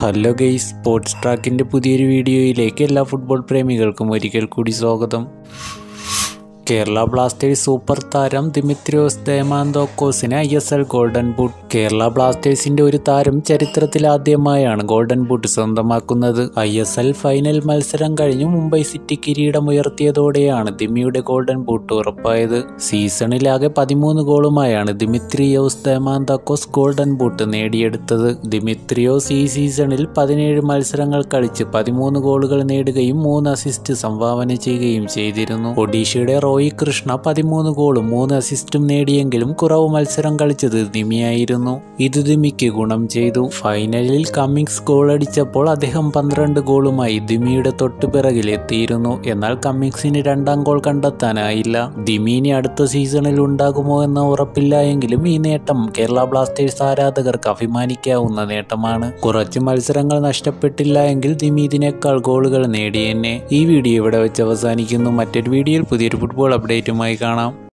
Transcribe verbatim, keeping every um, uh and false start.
Hello guys, sports ട്രാക്കിൻ്റെ പുതിയൊരു വീഡിയോയിലേക്ക് എല്ലാ ഫുട്ബോൾ പ്രേമികൾക്കും ഒരിക്കൽ കൂടി സ്വാഗതം. കേരള ബ്ലാസ്റ്റേഴ്സ് സൂപ്പർ താരം ദിമിത്രിയോസ് ദിയാമാന്തോക്കോസിന് I S L golden boot. Kerala ബ്ലാസ്റ്റേഴ്സിന്റെ ഒരു താരം ചരിത്രത്തിലാദ്യമായാണ് ഗോൾഡൻ ബൂട്ട് സ്വന്തമാക്കുന്നത്. ഐ എസ് എൽ ഫൈനൽ മത്സരം കഴിഞ്ഞ് മുംബൈ സിറ്റി കിരീടമുയർത്തിയതോടെയാണ് ദിമിയുടെ ഗോൾഡൻ ബൂട്ട് ഉറപ്പായത്. സീസണിലാകെ പതിമൂന്ന് ഗോളുമായാണ് ദിമിത്രിയോസ് ദിയാമാന്തോക്കോസ് ഗോൾഡൻ ബൂട്ട് നേടിയെടുത്തത്. ദിമിത്രിയോസ് ഈ സീസണിൽ പതിനേഴ് മത്സരങ്ങൾ കളിച്ച് പതിമൂന്ന് ഗോളുകൾ നേടുകയും മൂന്ന് അസിസ്റ്റ് സംഭാവന ചെയ്യുകയും ചെയ്തിരുന്നു. ഒഡീഷയുടെ റോയി കൃഷ്ണ പതിമൂന്ന് ഗോളും മൂന്ന് അസിസ്റ്റും നേടിയെങ്കിലും കുറവ് മത്സരം കളിച്ചത് ദിമിയായിരുന്നു. ഇത് ദിമിക്ക് ഗുണം ചെയ്തു. ഫൈനലിൽ കമ്മിങ്സ് ഗോൾ അടിച്ചപ്പോൾ അദ്ദേഹം പന്ത്രണ്ട് ഗോളുമായി ദിമിയുടെ തൊട്ടുപിറകിൽ എത്തിയിരുന്നു. എന്നാൽ കമ്മിങ്സിന് രണ്ടാം ഗോൾ കണ്ടെത്താനായില്ല. ദിമിനി അടുത്ത സീസണിൽ ഉണ്ടാകുമോ എന്ന ഉറപ്പില്ല എങ്കിലും ഈ നേട്ടം കേരള ബ്ലാസ്റ്റേഴ്സ് ആരാധകർക്ക് അഭിമാനിക്കാവുന്ന നേട്ടമാണ്. കുറച്ച് മത്സരങ്ങൾ നഷ്ടപ്പെട്ടില്ല എങ്കിൽ ദിമി ഇതിനേക്കാൾ ഗോളുകൾ നേടിയെന്നെ. ഈ വീഡിയോ ഇവിടെ വെച്ച് അവസാനിക്കുന്നു. മറ്റൊരു വീഡിയോയിൽ പുതിയൊരു ഫുട്ബോൾ അപ്ഡേറ്റുമായി കാണാം.